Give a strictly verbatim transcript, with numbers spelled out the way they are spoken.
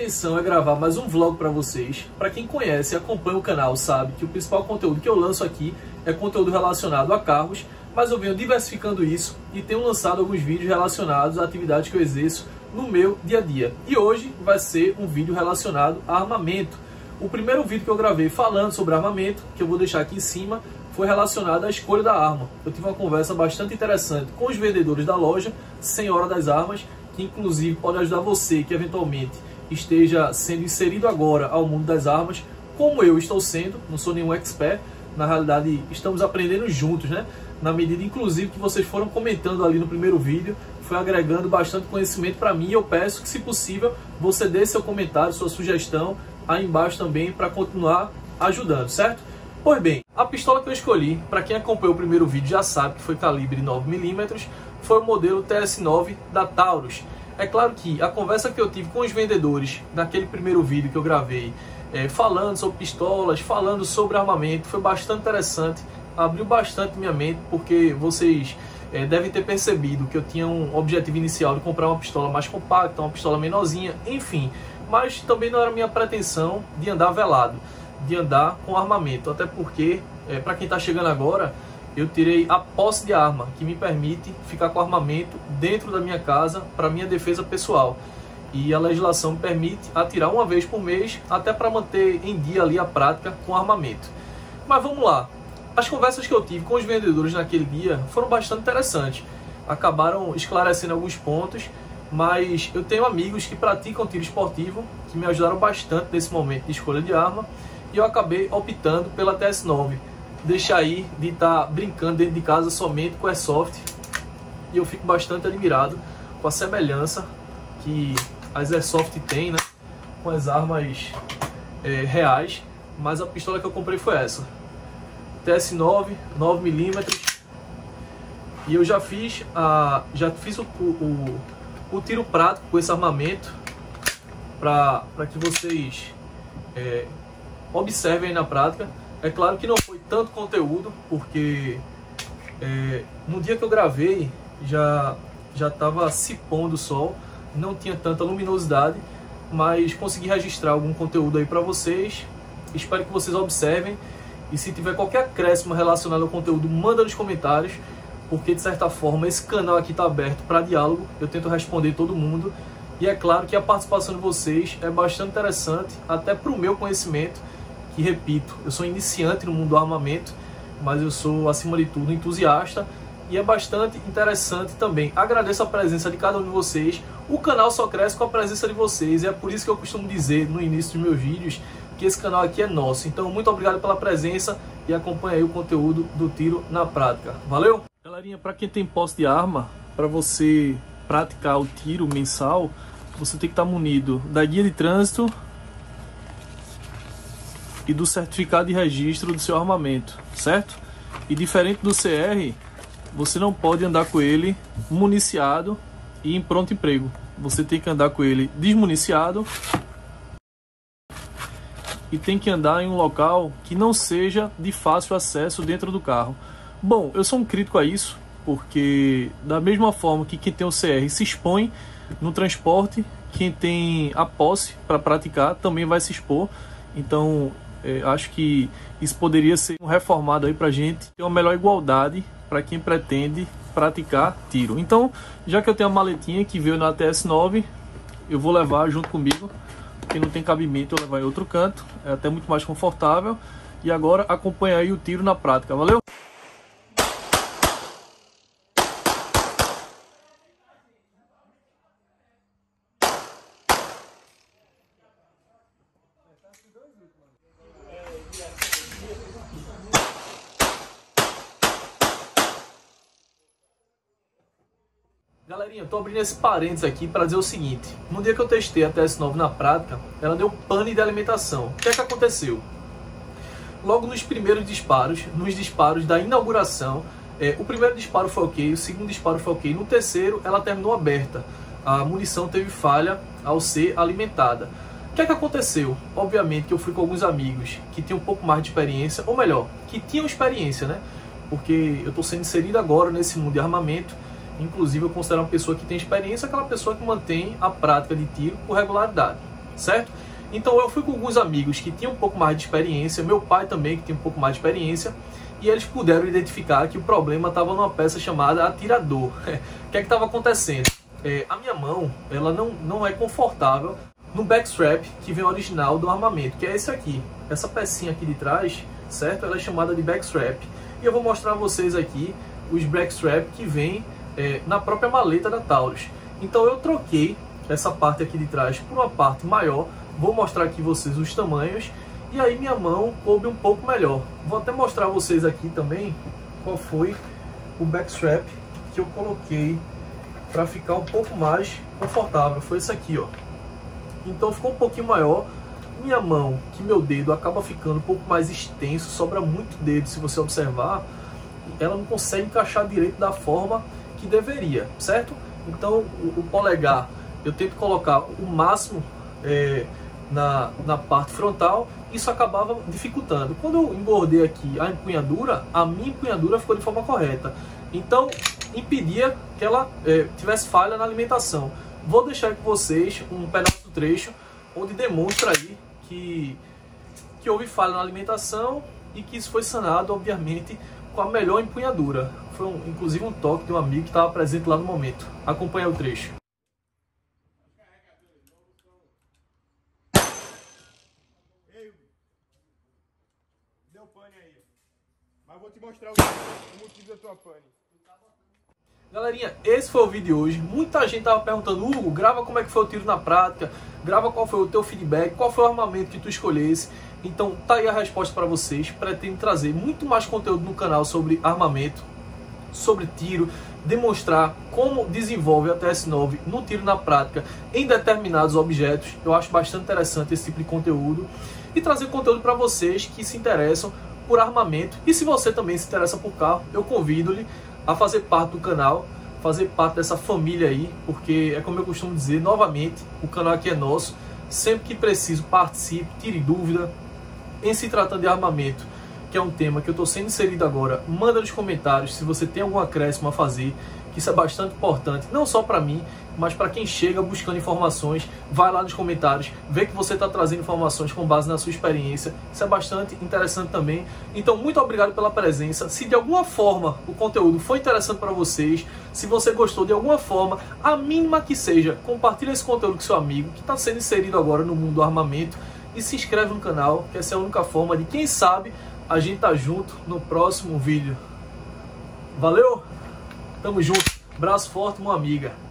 intenção é gravar mais um vlog para vocês. Para quem conhece e acompanha o canal sabe que o principal conteúdo que eu lanço aqui é conteúdo relacionado a carros, mas eu venho diversificando isso e tenho lançado alguns vídeos relacionados a atividades que eu exerço no meu dia a dia. E hoje vai ser um vídeo relacionado a armamento. O primeiro vídeo que eu gravei falando sobre armamento, que eu vou deixar aqui em cima, foi relacionado à escolha da arma. Eu tive uma conversa bastante interessante com os vendedores da loja Senhora das Armas, que inclusive pode ajudar você que eventualmente esteja sendo inserido agora ao mundo das armas, como eu estou sendo. Não sou nenhum expert, na realidade estamos aprendendo juntos, né? Na medida inclusive que vocês foram comentando ali no primeiro vídeo, foi agregando bastante conhecimento para mim, e eu peço que, se possível, você dê seu comentário, sua sugestão aí embaixo também, para continuar ajudando, certo? Pois bem, a pistola que eu escolhi, para quem acompanhou o primeiro vídeo já sabe que foi calibre nove milímetros, foi o modelo T S nove da Taurus. É claro que a conversa que eu tive com os vendedores naquele primeiro vídeo que eu gravei, é, falando sobre pistolas, falando sobre armamento, foi bastante interessante, abriu bastante minha mente, porque vocês é, devem ter percebido que eu tinha um objetivo inicial de comprar uma pistola mais compacta, uma pistola menorzinha, enfim, mas também não era minha pretensão de andar velado, de andar com armamento, até porque, é, para quem está chegando agora, eu tirei a posse de arma, que me permite ficar com armamento dentro da minha casa para minha defesa pessoal. E a legislação me permite atirar uma vez por mês, até para manter em dia ali a prática com armamento. Mas vamos lá. As conversas que eu tive com os vendedores naquele dia foram bastante interessantes. Acabaram esclarecendo alguns pontos, mas eu tenho amigos que praticam tiro esportivo, que me ajudaram bastante nesse momento de escolha de arma, e eu acabei optando pela T S nove. Deixar aí de estar tá brincando dentro de casa somente com Airsoft, e eu fico bastante admirado com a semelhança que as Airsoft tem, né, com as armas é, reais. Mas a pistola que eu comprei foi essa, T S nove, nove milímetros, e eu já fiz, a, já fiz o, o, o tiro prático com esse armamento, para que vocês é, observem aí na prática. É claro que não foi tanto conteúdo, porque é, no dia que eu gravei já já estava se pondo o sol, não tinha tanta luminosidade, mas consegui registrar algum conteúdo aí para vocês. Espero que vocês observem, e se tiver qualquer acréscimo relacionado ao conteúdo, manda nos comentários, porque de certa forma esse canal aqui está aberto para diálogo, eu tento responder todo mundo, e é claro que a participação de vocês é bastante interessante, até para o meu conhecimento. E repito, eu sou iniciante no mundo do armamento, mas eu sou, acima de tudo, entusiasta, e é bastante interessante também. Agradeço a presença de cada um de vocês. O canal só cresce com a presença de vocês, e é por isso que eu costumo dizer no início dos meus vídeos que esse canal aqui é nosso. Então, muito obrigado pela presença, e acompanhe aí o conteúdo do tiro na prática. Valeu? Galerinha, para quem tem posse de arma, para você praticar o tiro mensal, você tem que estar munido da guia de trânsito e do certificado de registro do seu armamento, certo? E diferente do C R, você não pode andar com ele municiado e em pronto emprego. Você tem que andar com ele desmuniciado e tem que andar em um local que não seja de fácil acesso dentro do carro. Bom, eu sou um crítico a isso, porque da mesma forma que quem tem o C R se expõe no transporte, quem tem a posse para praticar também vai se expor. Então, É, acho que isso poderia ser reformado aí pra gente ter uma melhor igualdade para quem pretende praticar tiro. Então, já que eu tenho a maletinha que veio na T S nove, eu vou levar junto comigo, porque não tem cabimento eu levar em outro canto, é até muito mais confortável. E agora acompanha aí o tiro na prática, valeu? Galerinha, eu tô abrindo esse parênteses aqui para dizer o seguinte: no dia que eu testei a T S nove na prática, ela deu pane de alimentação. O que é que aconteceu? Logo nos primeiros disparos, nos disparos da inauguração, é, o primeiro disparo foi ok, o segundo disparo foi ok, no terceiro ela terminou aberta. A munição teve falha ao ser alimentada. O que é que aconteceu? Obviamente que eu fui com alguns amigos que tinham um pouco mais de experiência, ou melhor, que tinham experiência, né? Porque eu tô sendo inserido agora nesse mundo de armamento. Inclusive eu considero uma pessoa que tem experiência aquela pessoa que mantém a prática de tiro com regularidade. certo? Então eu fui com alguns amigos que tinham um pouco mais de experiência, meu pai também que tinha um pouco mais de experiência, e eles puderam identificar que o problema estava numa peça chamada atirador. O que é que estava acontecendo? É, a minha mão, ela não, não é confortável no backstrap que vem original do armamento, que é esse aqui. Essa pecinha aqui de trás, certo? Ela é chamada de backstrap. E eu vou mostrar a vocês aqui os backstrap que vem é, na própria maleta da Taurus. Então eu troquei essa parte aqui de trás por uma parte maior. Vou mostrar aqui vocês os tamanhos. E aí minha mão coube um pouco melhor. Vou até mostrar a vocês aqui também qual foi o backstrap que eu coloquei para ficar um pouco mais confortável. Foi esse aqui, ó. Então ficou um pouquinho maior. Minha mão, que meu dedo acaba ficando um pouco mais extenso, sobra muito dedo, se você observar, ela não consegue encaixar direito da forma que deveria, certo? Então o, o polegar eu tento colocar o máximo é, na, na parte frontal, isso acabava dificultando. Quando eu engordei aqui a empunhadura, a minha empunhadura ficou de forma correta, então impedia que ela é, tivesse falha na alimentação. Vou deixar com vocês um pedaço do trecho onde demonstra aí que, que houve falha na alimentação e que isso foi sanado, obviamente, com a melhor empunhadura. Foi um, inclusive um toque de um amigo que estava presente lá no momento. Acompanhe o trecho. Ei, deu pane aí. Mas vou te mostrar o motivo da tua pane. Galerinha, esse foi o vídeo de hoje. Muita gente tava perguntando: Hugo, grava como é que foi o tiro na prática, grava qual foi o teu feedback, qual foi o armamento que tu escolhesse. Então tá aí a resposta para vocês. Pretendo trazer muito mais conteúdo no canal sobre armamento, sobre tiro, demonstrar como desenvolve a T S nove no tiro na prática em determinados objetos. Eu acho bastante interessante esse tipo de conteúdo e trazer conteúdo para vocês que se interessam por armamento. E se você também se interessa por carro, eu convido-lhe a fazer parte do canal, fazer parte dessa família aí, porque é como eu costumo dizer, novamente, o canal aqui é nosso. Sempre que preciso, participe, tire dúvida. Em se tratando de armamento, que é um tema que eu estou sendo inserido agora, manda nos comentários se você tem algum acréscimo a fazer, que isso é bastante importante, não só para mim, mas para quem chega buscando informações. Vai lá nos comentários, vê que você está trazendo informações com base na sua experiência, isso é bastante interessante também. Então, muito obrigado pela presença. Se de alguma forma o conteúdo foi interessante para vocês, se você gostou de alguma forma, a mínima que seja, compartilhe esse conteúdo com seu amigo que está sendo inserido agora no mundo do armamento e se inscreve no canal, que essa é a única forma de, quem sabe, a gente tá junto no próximo vídeo. Valeu? Tamo junto. Braço forte, uma amiga.